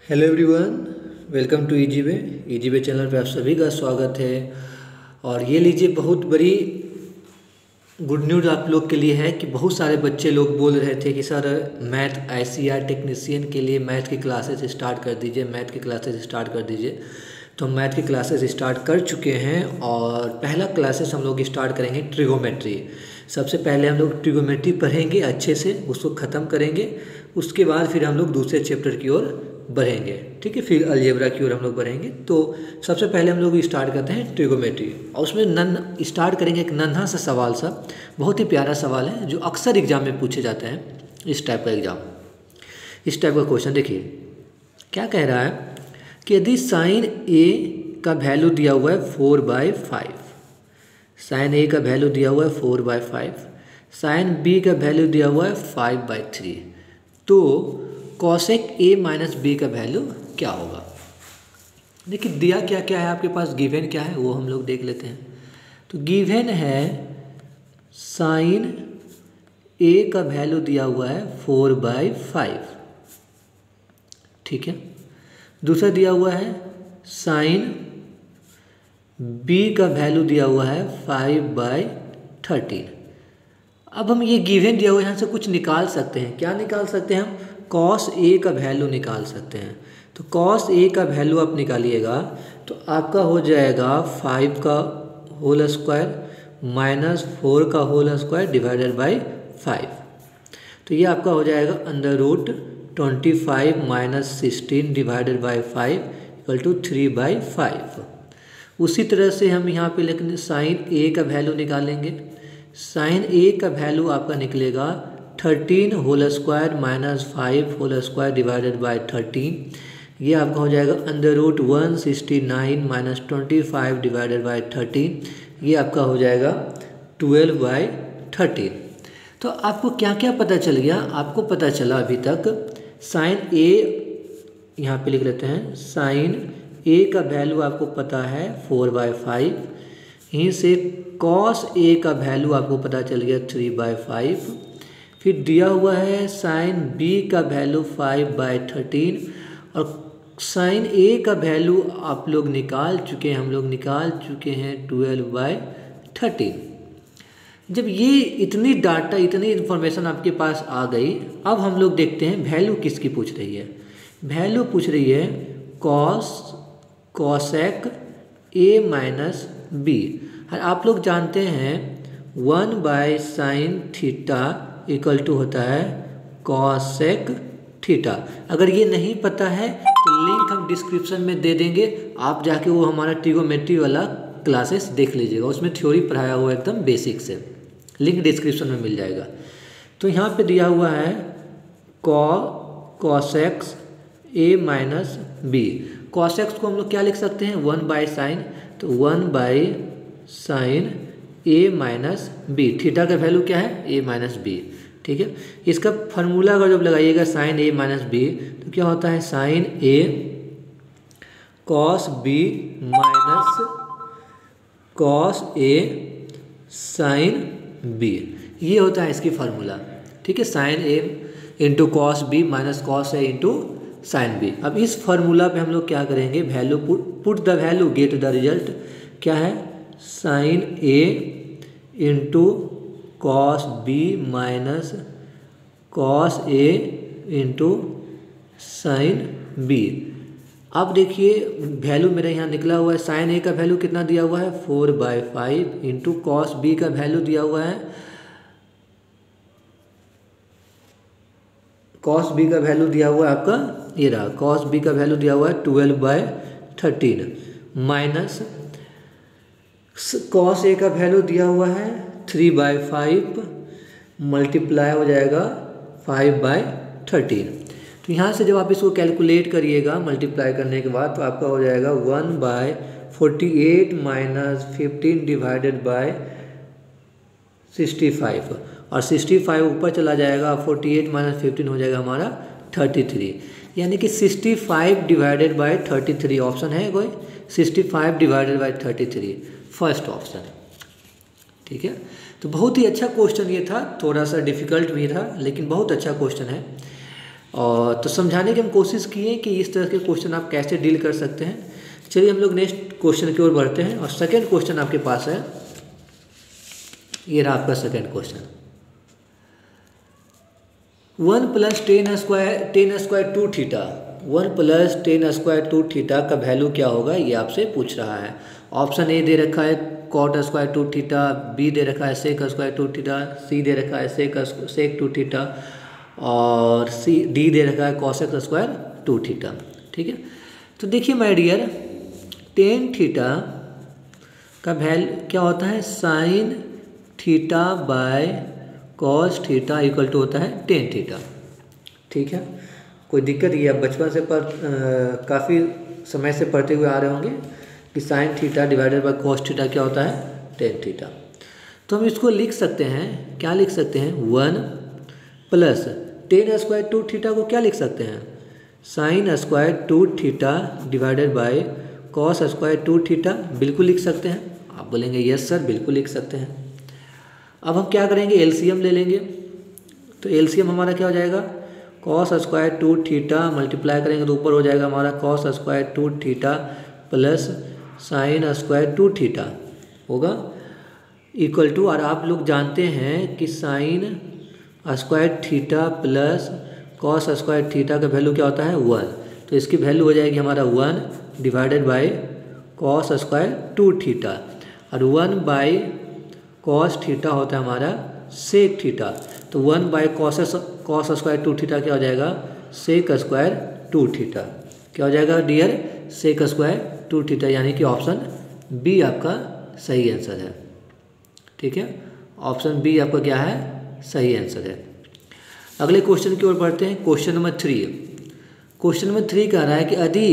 Hello everyone, welcome to easy way channel पे आप सभी का स्वागत है। और ये लीजिए, बहुत बड़ी गुड न्यूज़ आप लोग के लिए है कि बहुत सारे बच्चे लोग बोल रहे थे कि सर मैथ ICR टेक्नीशियन के लिए मैथ की क्लासेस स्टार्ट कर दीजिए, मैथ की क्लासेस स्टार्ट कर दीजिए। तो हम मैथ की क्लासेस स्टार्ट कर चुके हैं और पहला क्लासेस हम लोग स्टार्ट करेंगे ट्रिगोमेट्री। सबसे पहले हम लोग ट्रिगोमेट्री पढ़ेंगे अच्छे से, उसको ख़त्म करेंगे। उसके बाद फिर हम लोग दूसरे चैप्टर की ओर बढ़ेंगे, ठीक है। फिर अलजेब्रा की ओर हम लोग बढ़ेंगे। तो सबसे पहले हम लोग स्टार्ट करते हैं ट्रिगोमेट्री, और उसमें स्टार्ट करेंगे एक नन्हा सा सवाल सा, बहुत ही प्यारा सवाल है जो अक्सर एग्जाम में पूछे जाते हैं। इस टाइप का एग्जाम, इस टाइप का क्वेश्चन देखिए क्या कह रहा है कि यदि साइन ए का वैल्यू दिया हुआ है 4/5, साइन ए का वैल्यू दिया हुआ है 4/5, साइन बी का वैल्यू दिया हुआ है 5/3, तो कॉसेक ए माइनस बी का वैल्यू क्या होगा। देखिए दिया क्या क्या है आपके पास, गिवन क्या है वो हम लोग देख लेते हैं। तो गिवन है साइन ए का वैल्यू दिया हुआ है 4/5, ठीक है। दूसरा दिया हुआ है साइन बी का वैल्यू दिया हुआ है 5/13। अब हम ये गिवन दिया हुआ यहाँ से कुछ निकाल सकते हैं। क्या निकाल सकते हैं हम? कॉस ए का वैल्यू निकाल सकते हैं। तो कॉस ए का वैल्यू आप निकालिएगा तो आपका हो जाएगा 5 का होल स्क्वायर माइनस 4 का होल स्क्वायर डिवाइडेड बाई 5। तो ये आपका हो जाएगा √25 minus 16 divided by 5 equal to 3/5। उसी तरह से हम यहाँ पे लेकिन साइन ए का वैल्यू निकालेंगे। साइन ए का वैल्यू आपका निकलेगा 13 whole square minus 5 whole square divided by 13। ये आपका हो जाएगा √169 माइनस 25 डिवाइडेड बाई 13। ये आपका हो जाएगा 12/13। तो आपको क्या क्या पता चल गया? आपको पता चला अभी तक साइन ए, यहाँ पे लिख लेते हैं, साइन ए का वैल्यू आपको पता है 4/5। यहीं से कॉस ए का वैल्यू आपको पता चल गया 3/5। फिर दिया हुआ है साइन बी का वैल्यू 5/13 और साइन ए का वैल्यू आप लोग निकाल चुके हैं, हम लोग निकाल चुके हैं 12/13। जब ये इतनी डाटा, इतनी इन्फॉर्मेशन आपके पास आ गई, अब हम लोग देखते हैं वैल्यू किसकी पूछ रही है। वैल्यू पूछ रही है कॉसेक ए माइनस बी। आप लोग जानते हैं 1/sin थीटा इक्वल टू होता है कॉसेक थीटा। अगर ये नहीं पता है तो लिंक हम डिस्क्रिप्शन में दे देंगे, आप जाके वो हमारा ट्रिगोमेट्री वाला क्लासेस देख लीजिएगा, उसमें थ्योरी पढ़ाया हुआ एकदम बेसिक से, लिंक डिस्क्रिप्शन में मिल जाएगा। तो यहाँ पे दिया हुआ है cosec A minus B. Cosec को हम लोग क्या लिख सकते हैं? 1/sin, तो 1/sin A minus B. Theta का वैल्यू क्या है? ए माइनस बी, ठीक है। इसका फार्मूला अगर जब लगाइएगा साइन ए माइनस बी तो क्या होता है? Sine A cos B minus cos A sine B, ये होता है इसकी फार्मूला, ठीक है। Sine A into cos B minus cos A into sine B. अब इस फार्मूला पे हम लोग क्या करेंगे? Value put the value get the result. क्या है? Sine A into cos B minus cos A into sine B. अब देखिए वैल्यू मेरे यहाँ निकला हुआ है, साइन ए का वैल्यू कितना दिया हुआ है? 4/5 इंटू कॉस बी का वैल्यू दिया हुआ है, कॉस बी का वैल्यू दिया हुआ है आपका, ये रहा, कॉस बी का वैल्यू दिया हुआ है 12/13 माइनस कॉस ए का वैल्यू दिया हुआ है 3/5 मल्टीप्लाई हो जाएगा 5/13। तो यहाँ से जब आप इसको कैलकुलेट करिएगा मल्टीप्लाई करने के बाद तो आपका हो जाएगा 1/48 माइनस 15 डिवाइडेड बाय 65, और 65 ऊपर चला जाएगा, 48 माइनस 15 हो जाएगा हमारा 33। यानी कि 65 डिवाइडेड बाय 33 ऑप्शन है कोई? 65 डिवाइडेड बाय 33 फर्स्ट ऑप्शन, ठीक है। तो बहुत ही अच्छा क्वेश्चन ये था, थोड़ा सा डिफिकल्ट भी था लेकिन बहुत अच्छा क्वेश्चन है। और तो समझाने की हम कोशिश किए कि इस तरह के क्वेश्चन आप कैसे डील कर सकते हैं। चलिए हम लोग नेक्स्ट क्वेश्चन की ओर बढ़ते हैं और सेकेंड क्वेश्चन आपके पास है, ये रहा आपका second question. 1 + tan square 2 theta, 1 + tan square 2 theta का वैल्यू क्या होगा, ये आपसे पूछ रहा है। ऑप्शन ए दे रखा है cot स्क्वायर 2 थीटा, बी दे रखा है sec स्क्वायर 2 थीटा, सी दे रखा है sec 2 थीटा और डी दे रखा है cosec स्क्वायर 2 थीटा। ठीक है, तो देखिए माय डियर, tan थीटा का वैल्यू क्या होता है, sin theta by cos theta equal to होता है tan थीटा। ठीक है, कोई दिक्कत ये आप बचपन से काफ़ी समय से पढ़ते हुए आ रहे होंगे कि sin theta divided by cos theta क्या होता है, tan थीटा। तो हम इसको लिख सकते हैं, क्या लिख सकते हैं, 1 + tan स्क्वायर 2 थीटा को क्या लिख सकते हैं, sin square 2 theta divided by cos square 2 theta, बिल्कुल लिख सकते हैं। आप बोलेंगे यस सर, बिल्कुल लिख सकते हैं। अब हम क्या करेंगे, एलसीएम ले लेंगे। तो एलसीएम हमारा क्या हो जाएगा, cos स्क्वायर 2 थीटा मल्टीप्लाई करेंगे तो ऊपर हो जाएगा हमारा cos square 2 theta plus sin square 2 theta होगा इक्वल टू, और आप लोग जानते हैं कि sin square theta plus cos square theta का वैल्यू क्या होता है, 1। तो इसकी वैल्यू हो जाएगी हमारा 1 divided by cos square 2 theta, और 1 बाय cos थीटा होता है हमारा sec थीटा। तो 1 बाय cos स्क्वायर 2 थीटा क्या हो जाएगा, sec स्क्वायर 2 थीटा। क्या हो जाएगा डियर, sec स्क्वायर 2 थीटा, यानी कि ऑप्शन बी आपका सही आंसर है। ठीक है, ऑप्शन बी आपका क्या है, सही आंसर है। अगले क्वेश्चन की ओर बढ़ते हैं, क्वेश्चन नंबर 3। क्वेश्चन नंबर 3 कह रहा है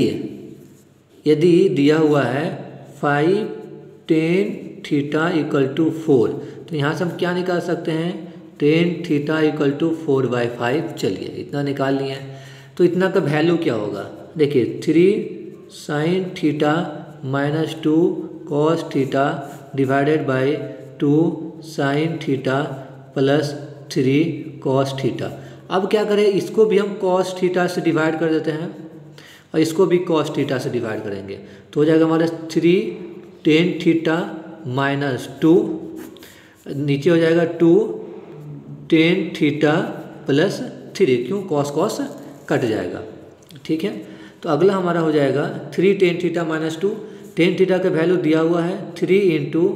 कि यदि दिया हुआ है 5 tan थीटा इक्वल टू 4, तो यहाँ से हम क्या निकाल सकते हैं, tan थीटा इक्वल टू 4/5। चलिए इतना निकाल लिए, तो इतना का वैल्यू क्या होगा, देखिए 3 sin theta minus 2 cos theta divided by 2 sin theta plus 3 cos theta. अब क्या करें, इसको भी हम cos थीटा से डिवाइड कर देते हैं और इसको भी cos थीटा से डिवाइड करेंगे, तो हो जाएगा हमारा 3 tan थीटा माइनस 2, नीचे हो जाएगा 2 tan थीटा प्लस 3, क्यों, cos कट जाएगा। ठीक है, तो अगला हमारा हो जाएगा 3 tan theta minus 2, tan theta का वैल्यू दिया हुआ है 3 ×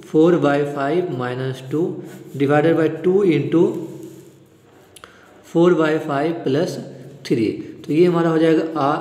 4/5 माइनस 2 डिवाइडेड बाई 2 × 4/5 प्लस 3, तो ये हमारा हो जाएगा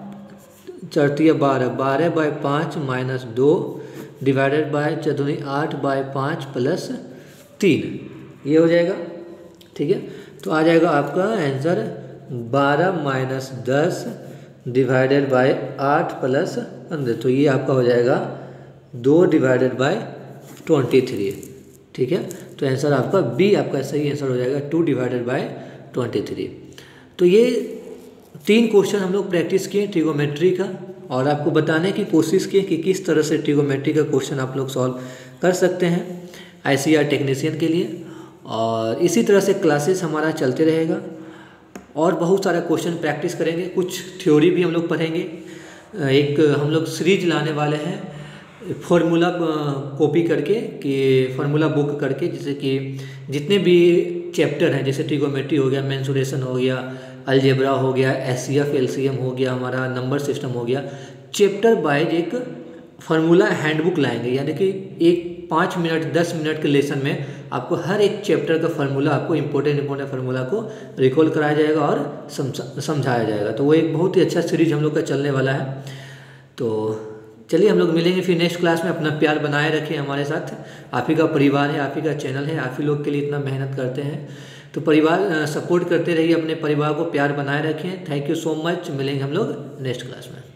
4 12/5 माइनस 2 डिवाइडेड बाय 8/5 प्लस 3, ये हो जाएगा। ठीक है, तो आ जाएगा आपका आंसर 12 - 10 डिवाइडेड बाय 8 प्लस 15, तो ये आपका हो जाएगा 2 डिवाइडेड बाय 23। ठीक है, तो आंसर आपका बी आपका सही आंसर हो जाएगा 2 डिवाइडेड बाय 23। तो ये 3 क्वेश्चन हम लोग प्रैक्टिस किए ट्रिगोमेट्री का, और आपको बताने की कोशिश की कि किस तरह से ट्रिगोमेट्री का क्वेश्चन आप लोग सॉल्व कर सकते हैं ICR टेक्नीशियन के लिए। और इसी तरह से क्लासेस हमारा चलते रहेगा और बहुत सारा क्वेश्चन प्रैक्टिस करेंगे, कुछ थ्योरी भी हम लोग पढ़ेंगे। एक हम लोग सीरीज लाने वाले हैं फार्मूला कॉपी करके, कि फार्मूला बुक करके, जैसे कि जितने भी चैप्टर हैं, जैसे ट्रिगोमेट्री हो गया, मेंसुरेशन हो गया, अलजेब्रा हो गया, SCF LCM हो गया, हमारा नंबर सिस्टम हो गया, चैप्टर वाइज एक फार्मूला हैंडबुक लाएंगे, यानी कि एक 5 मिनट 10 मिनट के लेसन में आपको हर एक चैप्टर का फार्मूला, आपको इंपॉर्टेंट फार्मूला को रिकॉल कराया जाएगा और समझाया जाएगा। तो वो एक बहुत ही अच्छा सीरीज हम लोग का चलने वाला है। तो चलिए हम लोग मिलेंगे फिर नेक्स्ट क्लास में। अपना प्यार बनाए रखें हमारे साथ, आप ही का परिवार है, आप ही का चैनल है, आप ही लोग के लिए इतना मेहनत करते हैं, तो परिवार सपोर्ट करते रहिए, अपने परिवार को प्यार बनाए रखें। थैंक यू सो मच, मिलेंगे हम लोग नेक्स्ट क्लास में।